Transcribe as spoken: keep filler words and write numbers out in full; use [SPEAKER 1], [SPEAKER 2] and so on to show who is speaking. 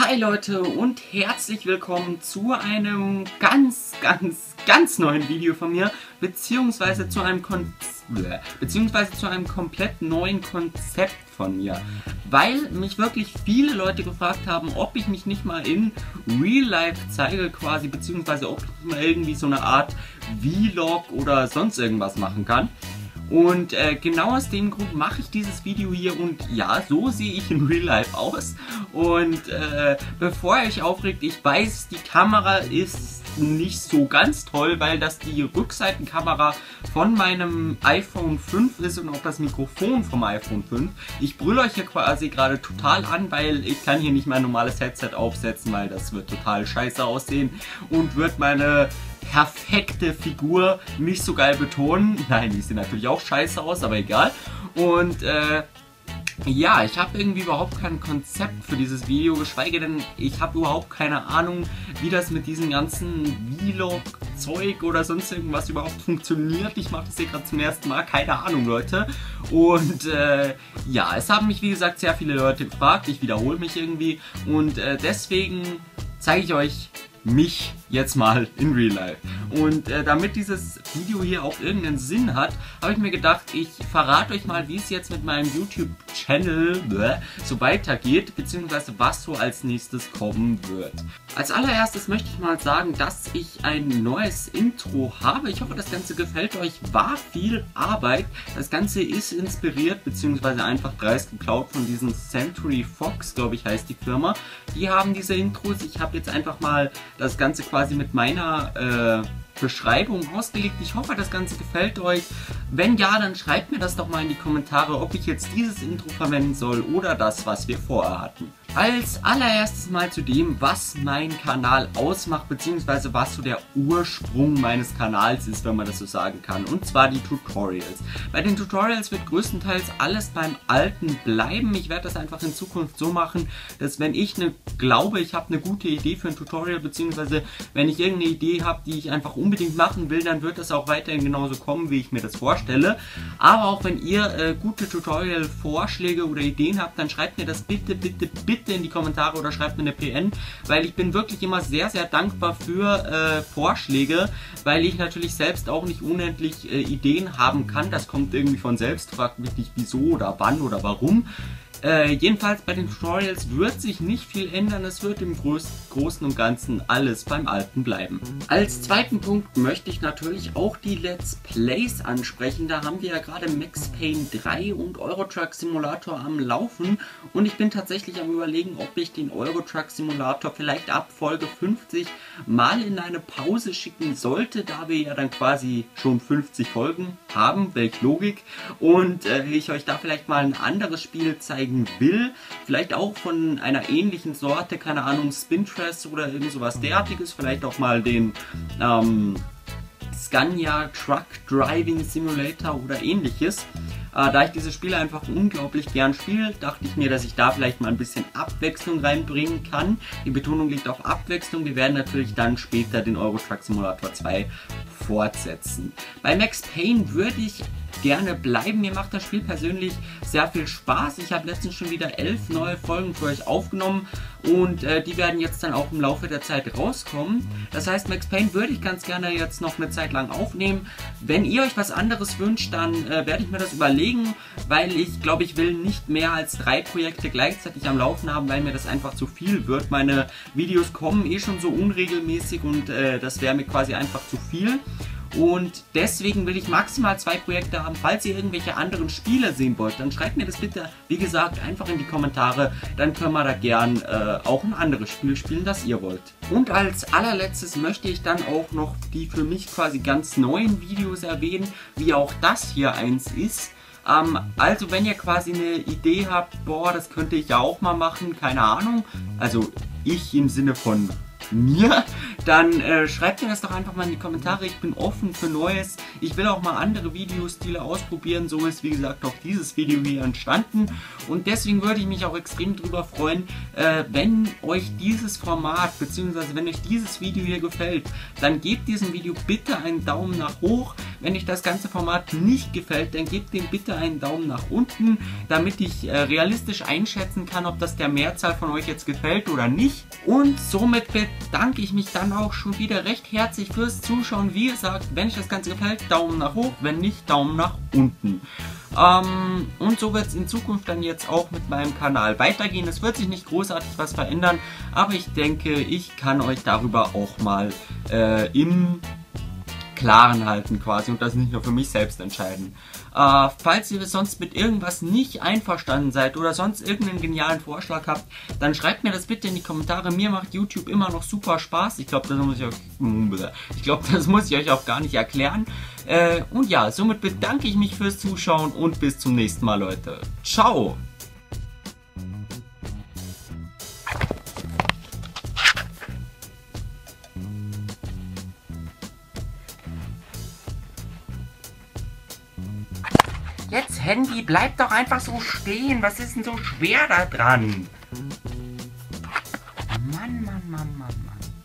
[SPEAKER 1] Hi Leute und herzlich willkommen zu einem ganz, ganz, ganz neuen Video von mir, beziehungsweise zu einem Kon beziehungsweise zu einem komplett neuen Konzept von mir, weil mich wirklich viele Leute gefragt haben, ob ich mich nicht mal in Real Life zeige quasi, beziehungsweise ob ich mal irgendwie so eine Art Vlog oder sonst irgendwas machen kann. Und äh, genau aus dem Grund mache ich dieses Video hier und ja, so sehe ich in Real Life aus. Und äh, bevor ihr euch aufregt, ich weiß, die Kamera ist nicht so ganz toll, weil das die Rückseitenkamera von meinem iPhone fünf ist und auch das Mikrofon vom iPhone fünf. Ich brülle euch hier quasi gerade total an, weil ich kann hier nicht mein normales Headset aufsetzen, weil das wird total scheiße aussehen und wird meine perfekte Figur nicht so geil betonen. Nein, die sieht natürlich auch scheiße aus, aber egal. Und äh, ja, ich habe irgendwie überhaupt kein Konzept für dieses Video, geschweige denn, ich habe überhaupt keine Ahnung, wie das mit diesem ganzen Vlog-Zeug oder sonst irgendwas überhaupt funktioniert. Ich mache das hier gerade zum ersten Mal, keine Ahnung, Leute. Und äh, ja, es haben mich, wie gesagt, sehr viele Leute gefragt. Ich wiederhole mich irgendwie und äh, deswegen zeige ich euch mich jetzt mal in Real Life. Und äh, damit dieses Video hier auch irgendeinen Sinn hat, habe ich mir gedacht, ich verrate euch mal, wie es jetzt mit meinem YouTube-Channel so weitergeht, beziehungsweise was so als nächstes kommen wird. Als allererstes möchte ich mal sagen, dass ich ein neues Intro habe. Ich hoffe, das Ganze gefällt euch. War viel Arbeit. Das Ganze ist inspiriert, beziehungsweise einfach dreist geklaut von diesem Century Fox, glaube ich, heißt die Firma. Die haben diese Intros. Ich habe jetzt einfach mal das Ganze quasi mit meiner äh, Beschreibung ausgelegt. Ich hoffe, das Ganze gefällt euch. Wenn ja, dann schreibt mir das doch mal in die Kommentare, ob ich jetzt dieses Intro verwenden soll oder das, was wir vorher hatten. Als allererstes mal zu dem, was mein Kanal ausmacht, beziehungsweise was so der Ursprung meines Kanals ist, wenn man das so sagen kann. Und zwar die Tutorials. Bei den Tutorials wird größtenteils alles beim Alten bleiben. Ich werde das einfach in Zukunft so machen, dass wenn ich eine, glaube, ich habe eine gute Idee für ein Tutorial, beziehungsweise wenn ich irgendeine Idee habe, die ich einfach unbedingt machen will, dann wird das auch weiterhin genauso kommen, wie ich mir das vorstelle. Aber auch wenn ihr äh, gute Tutorial-Vorschläge oder Ideen habt, dann schreibt mir das bitte, bitte, bitte in die Kommentare oder schreibt mir eine P N, weil ich bin wirklich immer sehr, sehr dankbar für äh, Vorschläge, weil ich natürlich selbst auch nicht unendlich äh, Ideen haben kann. Das kommt irgendwie von selbst, fragt mich nicht wieso oder wann oder warum. Äh, jedenfalls bei den Tutorials wird sich nicht viel ändern, es wird im Groß Großen und Ganzen alles beim Alten bleiben. Als zweiten Punkt möchte ich natürlich auch die Let's Plays ansprechen. Da haben wir ja gerade Max Payne drei und Euro Truck Simulator am Laufen und ich bin tatsächlich am Überlegen, ob ich den Euro Truck Simulator vielleicht ab Folge fünfzig mal in eine Pause schicken sollte, da wir ja dann quasi schon fünfzig Folgen haben, welch Logik, und äh, ich euch da vielleicht mal ein anderes Spiel zeigen will, vielleicht auch von einer ähnlichen Sorte, keine Ahnung, Spintress oder irgend sowas derartiges, vielleicht auch mal den ähm, Scania Truck Driving Simulator oder ähnliches. Äh, da ich diese Spiele einfach unglaublich gern spiele, dachte ich mir, dass ich da vielleicht mal ein bisschen Abwechslung reinbringen kann. Die Betonung liegt auf Abwechslung. Wir werden natürlich dann später den Euro Truck Simulator zwei fortsetzen. Bei Max Payne würde ich gerne bleiben. Mir macht das Spiel persönlich sehr viel Spaß. Ich habe letztens schon wieder elf neue Folgen für euch aufgenommen und äh, die werden jetzt dann auch im Laufe der Zeit rauskommen. Das heißt, Max Payne würde ich ganz gerne jetzt noch eine Zeit lang aufnehmen. Wenn ihr euch was anderes wünscht, dann äh, werde ich mir das überlegen, weil ich glaube, ich will nicht mehr als drei Projekte gleichzeitig am Laufen haben, weil mir das einfach zu viel wird. Meine Videos kommen eh schon so unregelmäßig und äh, das wäre mir quasi einfach zu viel. Und deswegen will ich maximal zwei Projekte haben. Falls ihr irgendwelche anderen Spiele sehen wollt, dann schreibt mir das bitte, wie gesagt, einfach in die Kommentare. Dann können wir da gern äh, auch ein anderes Spiel spielen, das ihr wollt. Und als allerletztes möchte ich dann auch noch die für mich quasi ganz neuen Videos erwähnen, wie auch das hier eins ist. Ähm, also wenn ihr quasi eine Idee habt, boah, das könnte ich ja auch mal machen, keine Ahnung. Also ich im Sinne von mir, dann äh, schreibt mir das doch einfach mal in die Kommentare. Ich bin offen für Neues. Ich will auch mal andere Videostile ausprobieren. So ist, wie gesagt, auch dieses Video hier entstanden. Und deswegen würde ich mich auch extrem drüber freuen, äh, wenn euch dieses Format, beziehungsweise wenn euch dieses Video hier gefällt, dann gebt diesem Video bitte einen Daumen nach hoch. Wenn euch das ganze Format nicht gefällt, dann gebt dem bitte einen Daumen nach unten, damit ich äh, realistisch einschätzen kann, ob das der Mehrzahl von euch jetzt gefällt oder nicht. Und somit bedanke ich mich dann auch schon wieder recht herzlich fürs Zuschauen. Wie gesagt, wenn euch das Ganze gefällt, Daumen nach hoch, wenn nicht, Daumen nach unten. Ähm, und so wird es in Zukunft dann jetzt auch mit meinem Kanal weitergehen. Es wird sich nicht großartig was verändern, aber ich denke, ich kann euch darüber auch mal äh, im Klaren halten quasi und das nicht nur für mich selbst entscheiden. Äh, falls ihr sonst mit irgendwas nicht einverstanden seid oder sonst irgendeinen genialen Vorschlag habt, dann schreibt mir das bitte in die Kommentare. Mir macht YouTube immer noch super Spaß. Ich glaube, das muss ich euch, ich glaube, das muss ich euch auch gar nicht erklären. Äh, und ja, somit bedanke ich mich fürs Zuschauen und bis zum nächsten Mal, Leute. Ciao! Jetzt, Handy, bleib doch einfach so stehen. Was ist denn so schwer da dran? Mann, Mann, Mann, Mann, Mann.